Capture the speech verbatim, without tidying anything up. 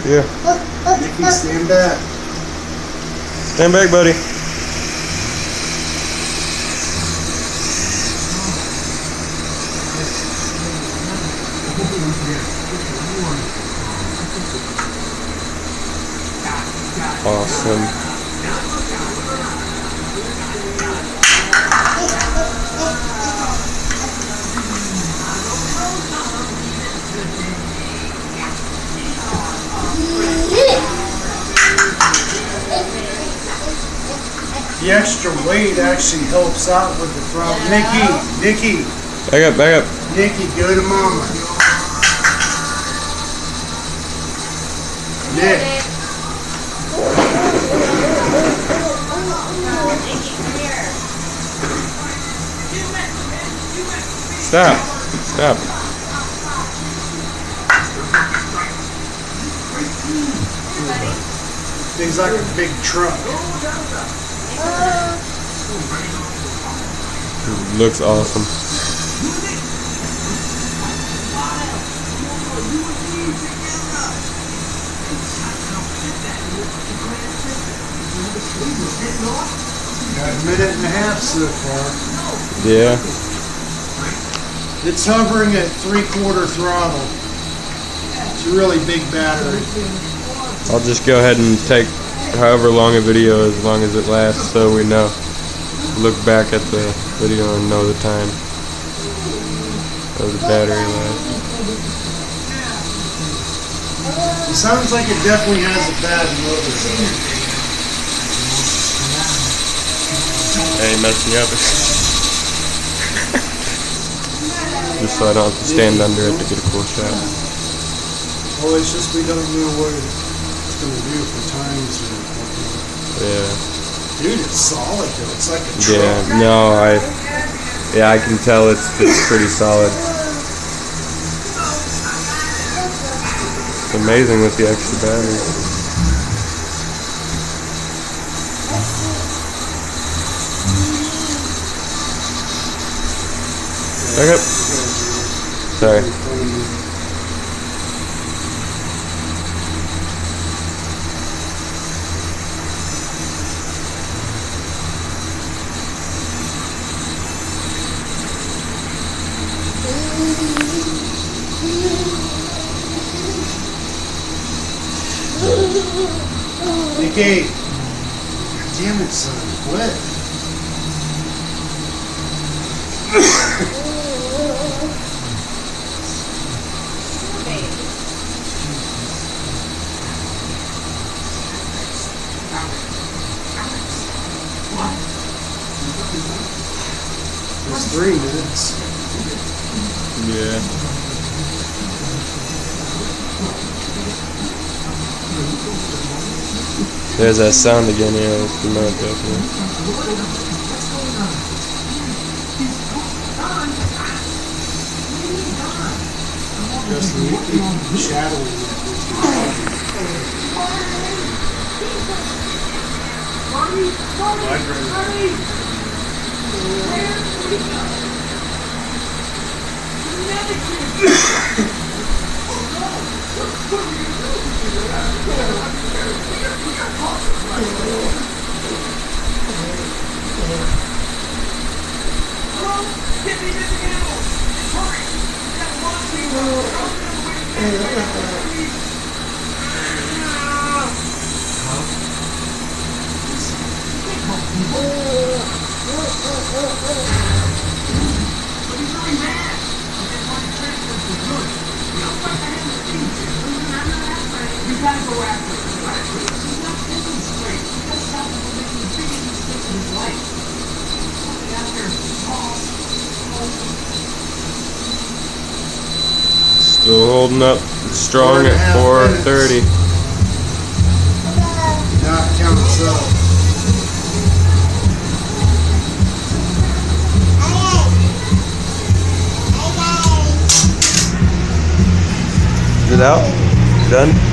Yeah. Nicky, stand back. Stand back, buddy. Awesome. The extra weight actually helps out with the throttle. Nicky, Nicky. Back up, back up. Nicky, go to mama. Nick. Stop. Stop. Things like a big truck. Looks awesome. Got a minute and a half so far. Yeah. It's hovering at three-quarter throttle. It's a really big battery. I'll just go ahead and take however long a video, as long as it lasts, so we know. Look back at the video and know the time of the battery life. It sounds like it definitely has a bad motor. Hey, messing you up. Just so I don't have to stand under it to get a cool shot. Well, it's just we don't know what it's going to do for times or whatnot. Yeah. Dude, it's solid though. It's like a truck. Yeah, no, I, yeah, I can tell it's, it's pretty solid. It's amazing with the extra battery. Back up. Sorry. Nicky, damn it, son, quit. It's three minutes. Yeah. There's that sound again, yeah, that's the mount definitely. Just Nicky shadowing it. Still holding up strong at four thirty. Not count itself. Is it out? Done?